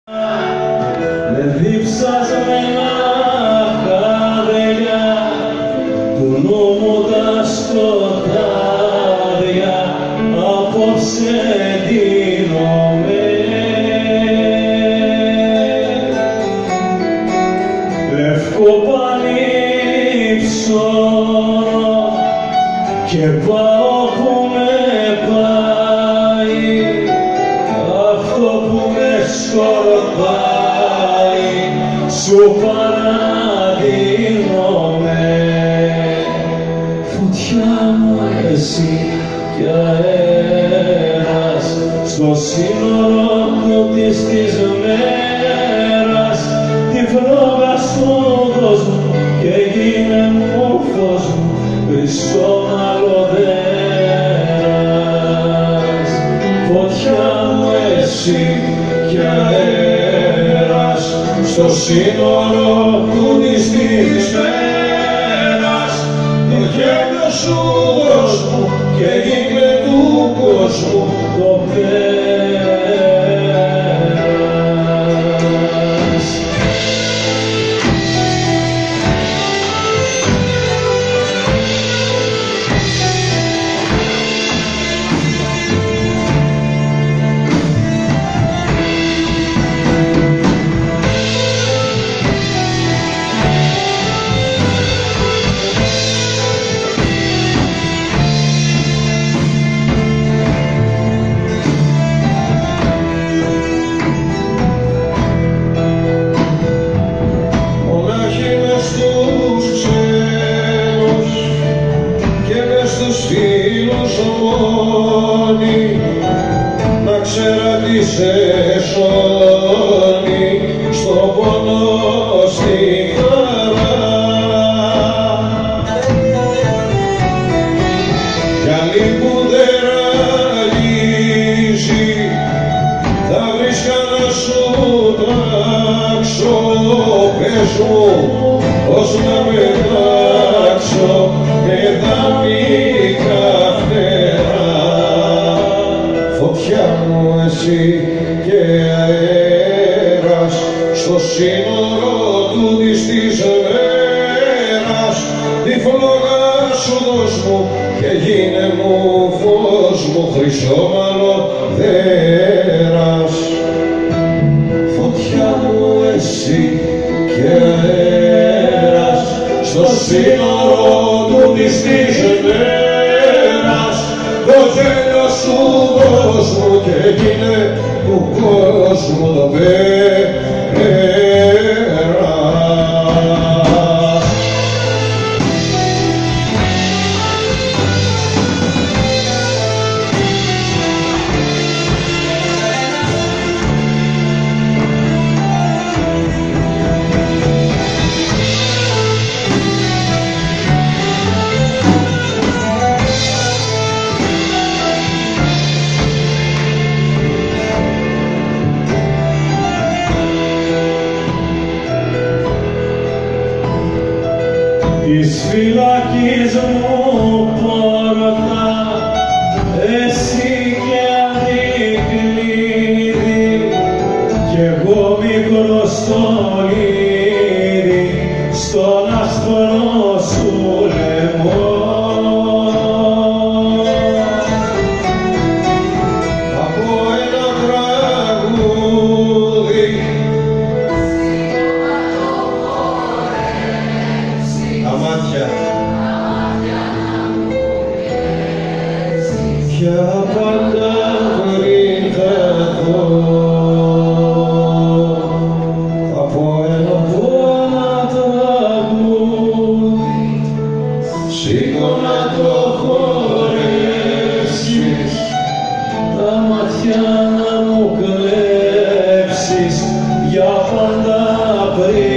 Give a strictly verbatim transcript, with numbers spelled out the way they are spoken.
Με διψασμένα χάδια του νόμου τα σκοτάδια απόψε ντύνομαι. Λευκό πανί ψώνω και πάω που με πάει, αυτό που με σκορπάει σου παραδίνομαι. Φωτιά μου εσύ κι αέρας στο σύνορο τούτης της μέρας, τη φλόγα σου δώσ' μου και γίνε μου φως μου χρυσόμαλο δέρας. Φωτιά μου εσύ κι αέρας στο σύνορο τούτης της μέρας, το γέλιο σου δώσ' μου και γίνε του κόσμου το πέρας. Να ξέρα τι σε σώνει στον πόνο, στη χαρά. Κι άλλη που δεν ραγίζει θα βρίσκα να σου τράξω. Πες μου πώς να πετάξω με τα μυϊκά φτερά. Φωτιά μου εσύ και αέρας στο σύνορο τούτης της μέρας, τη φλόγα σου δώσ' μου και γίνε μου φως μου χρυσόμαλο δέρας. Φωτιά μου εσύ και αέρας στο σύνορο τούτης της μέρας, το γέλιο σου δώσ' μου και γίνε του κόσμου το πέρας. Της φυλακής μου πόρτα εσύ και αντικλείδι, κι εγώ μικρό στολίδι στον άσπρο σου λαιμό. Από ένα τραγούδι τα μάτια κι απαντά πριν χαθώ, από ένα πόνα τραγούδι σήκω να το χορεύσεις, τα μάτια να μου κλέψεις για πάντα πριν.